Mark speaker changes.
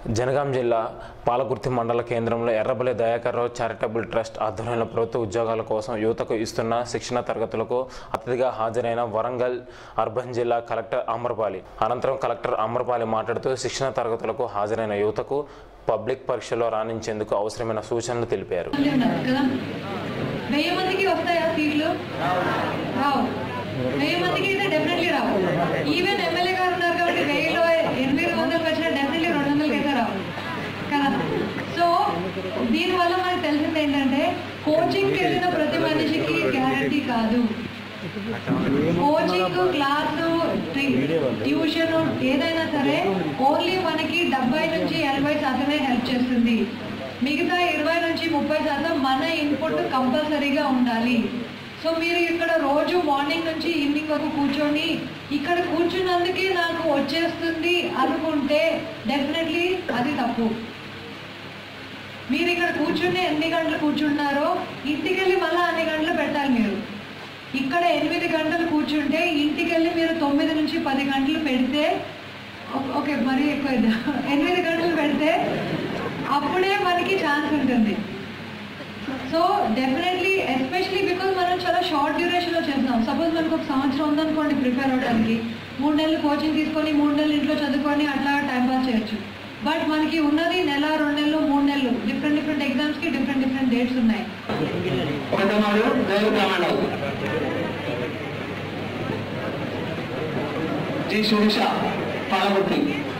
Speaker 1: జనగాం జిల్లా పాలకుర్తి మండల కేంద్రంలో ఎర్రబెల్లి దయాకర్ రావు చారిటబుల్ ట్రస్ట్ ఆధ్వర్యంలో ప్రభుత్వ ఉద్యోగాల కోసం యువతకు ఇస్తున్న శిక్షణ తరగతులకు అతిథిగా హాజరైన వరంగల్ అర్బన్ జిల్లా కలెక్టర్ అమర్పాలి. అనంతరం కలెక్టర్ అమర్పాలి మాట్లాడుతూ శిక్షణ తరగతులకు హాజరైన యువతకు పబ్లిక్ పరీక్షలో రాణించేందుకు అవసరమైన సూచనలు తెలిపారు.
Speaker 2: దీనివల్ల మనకు తెలిసింది ఏంటంటే కోచింగ్కి వెళ్ళిన ప్రతి మనిషికి గ్యారంటీ కాదు. కోచింగ్, క్లాసు, ట్యూషన్ ఏదైనా సరే ఓన్లీ మనకి 70 నుంచి 80% హెల్ప్ చేస్తుంది. మిగతా 20 నుంచి 30% మన ఇన్పుట్ కంపల్సరీగా ఉండాలి. సో మీరు ఇక్కడ రోజు మార్నింగ్ నుంచి ఈవినింగ్ వరకు కూర్చొని ఇక్కడ కూర్చున్నందుకే నాకు వచ్చేస్తుంది అనుకుంటే డెఫినెట్లీ అది తప్పు. మీరు ఇక్కడ కూర్చుని ఎన్ని గంటలు కూర్చుంటున్నారో ఇంటికి వెళ్ళి మళ్ళీ అన్ని గంటలు పెట్టాలి. మీరు ఇక్కడ 8 గంటలు కూర్చుంటే ఇంటికి వెళ్ళి మీరు 9 నుంచి 10 గంటలు పెడితే ఓకే, మరీ ఎక్కువ 8 గంటలు పెడితే అప్పుడే మనకి ఛాన్స్ ఉంటుంది. సో డెఫినెట్లీ ఎస్పెషలీ బికాజ్ మనం చాలా షార్ట్ డ్యూరేషన్లో చేస్తున్నాం. సపోజ్ మనకు ఒక సంవత్సరం ఉందనుకోండి ప్రిపేర్ అవ్వడానికి, 3 నెలలు కోచింగ్ తీసుకొని 3 నెలలు ఇంట్లో చదువుకొని అట్లా టైంపాస్ చేయొచ్చు. బట్ మనకి ఉన్నది నెల, 2 నెలలు, 3 నెలలు, డిఫరెంట్ ఎగ్జామ్స్కి డిఫరెంట్ డేట్స్ ఉన్నాయి.
Speaker 3: జీ సురేష పాలకుర్తి.